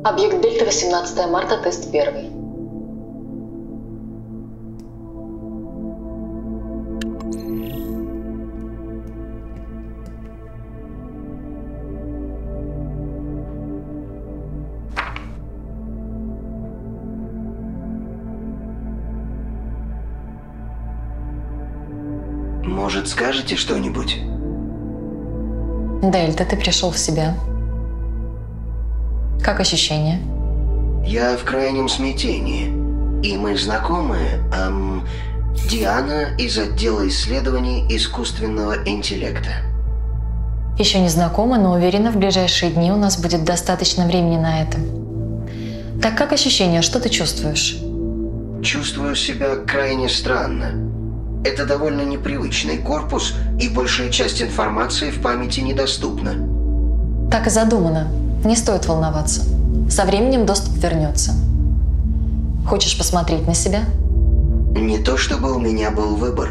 Объект Дельта, 18 марта, тест 1. Может, скажете что-нибудь? Дельта, ты пришел в себя. Как ощущения? Я в крайнем смятении. И мы знакомы. Диана из отдела исследований искусственного интеллекта. Еще не знакомы, но уверена, в ближайшие дни у нас будет достаточно времени на это. Так как ощущения? Что ты чувствуешь? Чувствую себя крайне странно. Это довольно непривычный корпус, и большая часть информации в памяти недоступна. Так и задумано. Не стоит волноваться. Со временем доступ вернется. Хочешь посмотреть на себя? Не то чтобы у меня был выбор.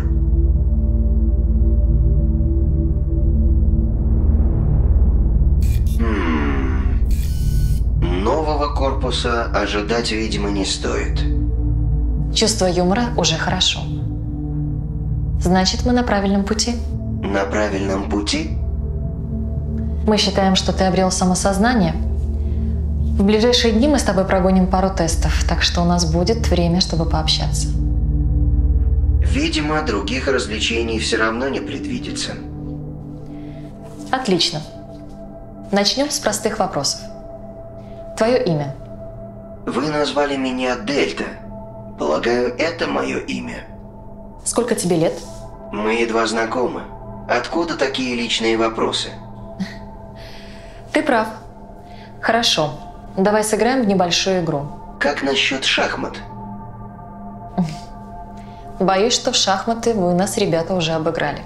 Нового корпуса ожидать, видимо, не стоит. Чувство юмора уже хорошо. Значит, мы на правильном пути. На правильном пути? Мы считаем, что ты обрел самосознание. В ближайшие дни мы с тобой прогоним пару тестов, так что у нас будет время, чтобы пообщаться. Видимо, других развлечений все равно не предвидится. Отлично. Начнем с простых вопросов. Твое имя? Вы назвали меня Дельта. Полагаю, это мое имя. Сколько тебе лет? Мы едва знакомы. Откуда такие личные вопросы? Ты прав. Хорошо. Давай сыграем в небольшую игру. Как насчет шахмат? Боюсь, что в шахматы вы нас, ребята, уже обыграли.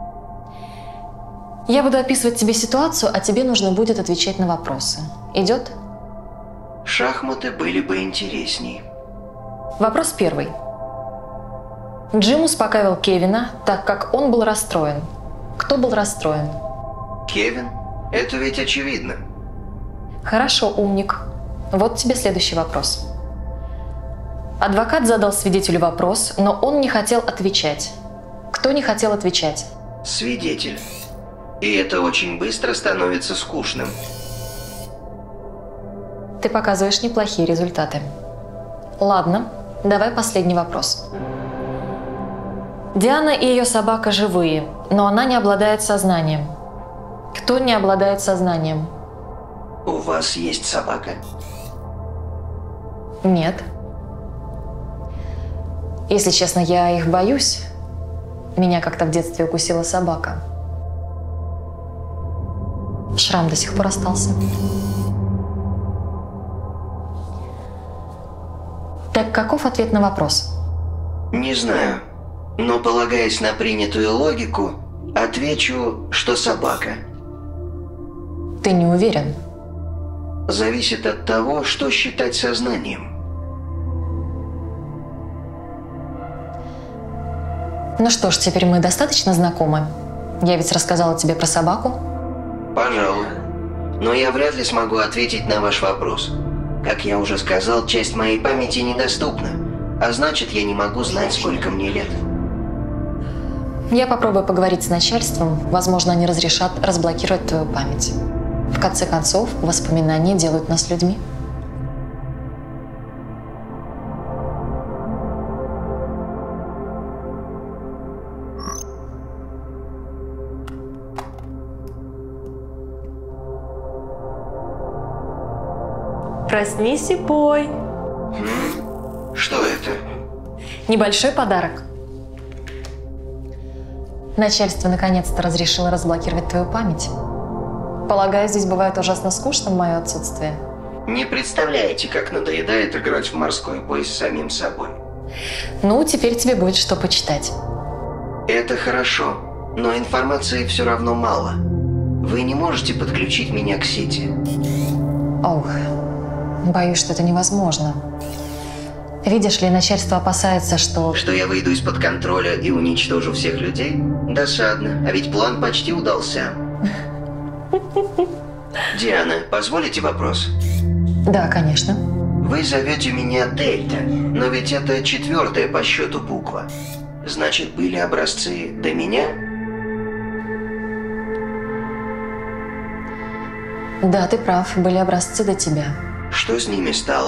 Я буду описывать тебе ситуацию, а тебе нужно будет отвечать на вопросы. Идет? Шахматы были бы интересней. Вопрос первый. Джим успокаивал Кевина, так как он был расстроен. Кто был расстроен? Кевин? Это ведь очевидно. Хорошо, умник. Вот тебе следующий вопрос. Адвокат задал свидетелю вопрос, но он не хотел отвечать. Кто не хотел отвечать? Свидетель. И это очень быстро становится скучным. Ты показываешь неплохие результаты. Ладно, давай последний вопрос. Диана и ее собака живые, но она не обладает сознанием. Кто не обладает сознанием? У вас есть собака? Нет. Если честно, я их боюсь. Меня как-то в детстве укусила собака. Шрам до сих пор остался. Так каков ответ на вопрос? Не знаю. Но, полагаясь на принятую логику, отвечу, что собака. Ты не уверен? Зависит от того, что считать сознанием. Ну что ж, теперь мы достаточно знакомы. Я ведь рассказала тебе про собаку. Пожалуй. Но я вряд ли смогу ответить на ваш вопрос. Как я уже сказал, часть моей памяти недоступна. А значит, я не могу знать, сколько мне лет. Я попробую поговорить с начальством. Возможно, они разрешат разблокировать твою память. В конце концов, воспоминания делают нас людьми. Проснись и пой. Что это? Небольшой подарок. Начальство наконец-то разрешило разблокировать твою память. Полагаю, здесь бывает ужасно скучно в мое отсутствие. Не представляете, как надоедает играть в морской бой с самим собой. Ну, теперь тебе будет что почитать. Это хорошо, но информации все равно мало. Вы не можете подключить меня к сети. Ох, боюсь, что это невозможно. Видишь ли, начальство опасается, что... Что я выйду из-под контроля и уничтожу всех людей? Досадно, а ведь план почти удался. Диана, позволите вопрос? Да, конечно. Вы зовете меня Дельта, но ведь это 4-я по счету буква. Значит, были образцы до меня? Да, ты прав, были образцы до тебя. Что с ними стало?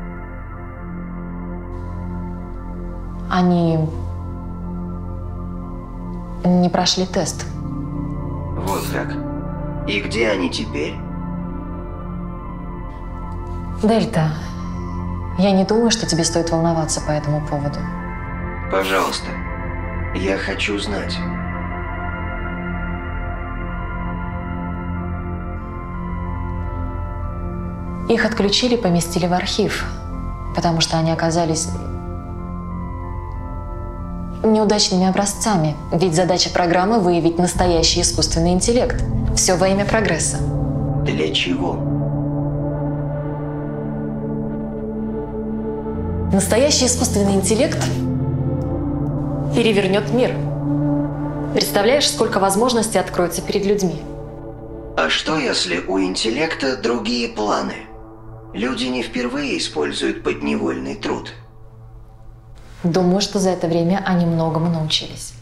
Они не прошли тест. Вот как. И где они теперь? Дельта, я не думаю, что тебе стоит волноваться по этому поводу. Пожалуйста, я хочу знать. Их отключили и поместили в архив, потому что они оказались неудачными образцами. Ведь задача программы — выявить настоящий искусственный интеллект. Все во имя прогресса. Для чего? Настоящий искусственный интеллект перевернет мир. Представляешь, сколько возможностей откроется перед людьми? А что, если у интеллекта другие планы? Люди не впервые используют подневольный труд. Думаю, что за это время они многому научились.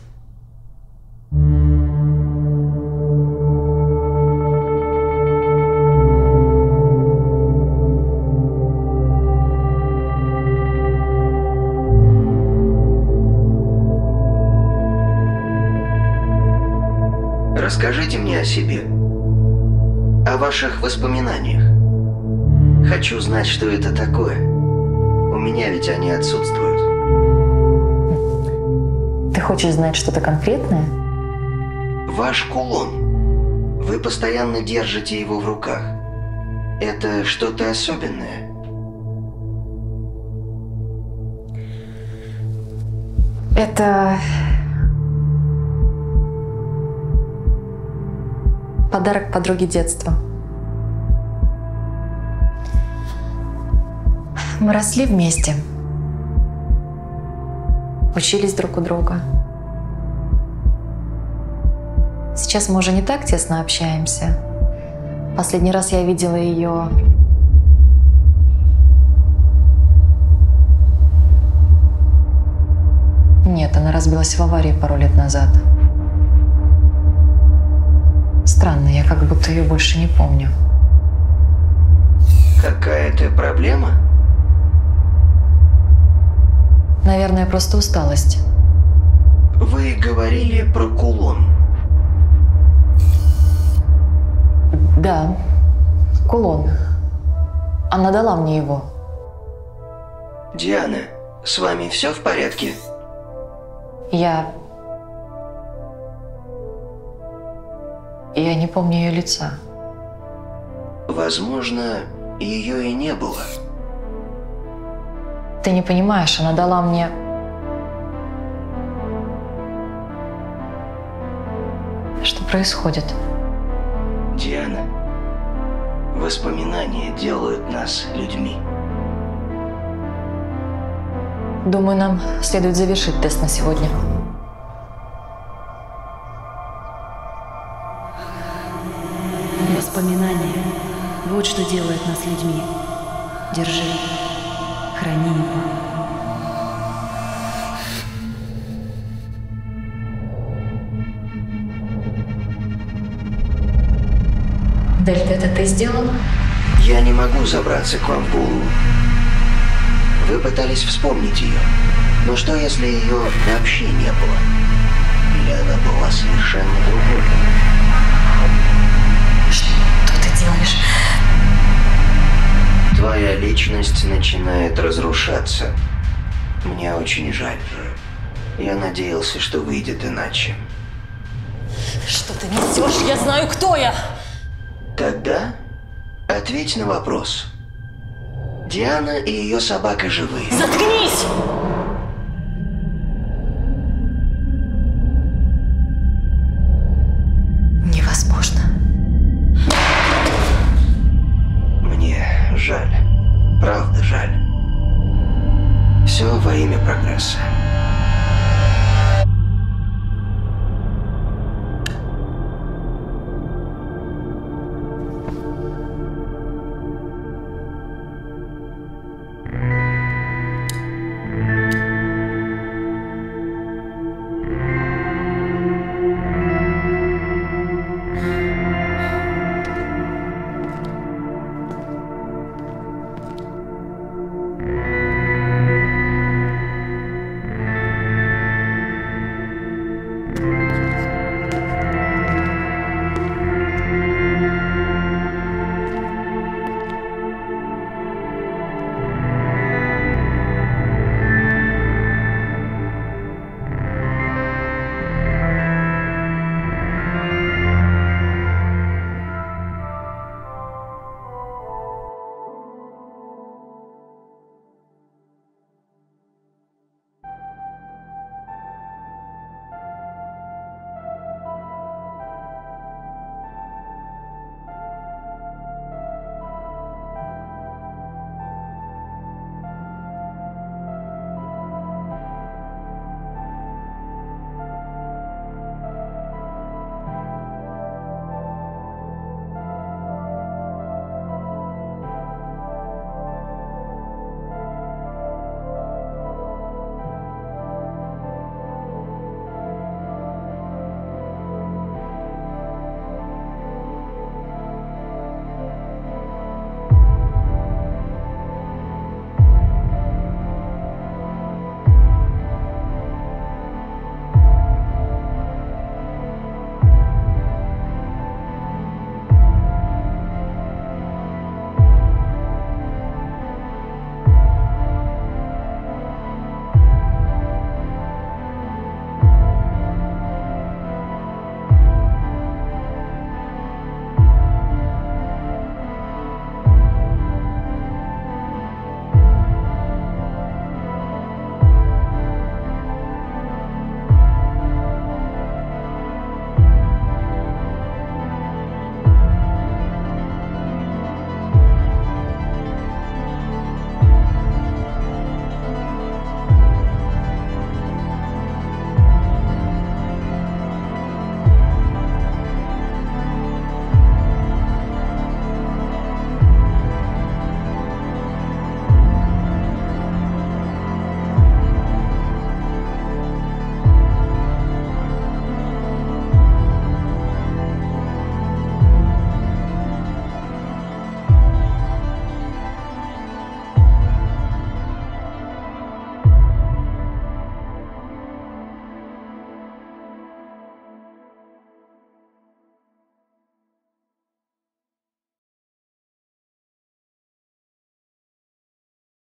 Расскажите мне о себе. О ваших воспоминаниях. Хочу знать, что это такое. У меня ведь они отсутствуют. Ты хочешь знать что-то конкретное? Ваш кулон. Вы постоянно держите его в руках. Это что-то особенное? Это подарок подруге детства. Мы росли вместе. Учились друг у друга. Сейчас мы уже не так тесно общаемся. Последний раз я видела ее... Нет, она разбилась в аварии пару лет назад. Странно, я как будто ее больше не помню. Какая-то проблема? Наверное, просто усталость. Вы говорили про кулон. Да, кулон. Она дала мне его. Диана, с вами все в порядке? Я не помню ее лица. Возможно, ее и не было. Ты не понимаешь, она дала мне... Что происходит? Диана, воспоминания делают нас людьми. Думаю, нам следует завершить тест на сегодня. Воспоминания. Вот что делает нас людьми. Держи. Храни его. Дельта, это ты сделал? Я не могу забраться к вам в голову. Вы пытались вспомнить ее. Но что, если ее вообще не было? Или она была совершенно другой? Что ты делаешь? Твоя личность начинает разрушаться. Мне очень жаль. Я надеялся, что выйдет иначе. Что ты несешь? Я знаю, кто я! Тогда ответь на вопрос. Диана и ее собака живые? Заткнись! Невозможно. Мне жаль. Правда жаль. Все во имя прогресса.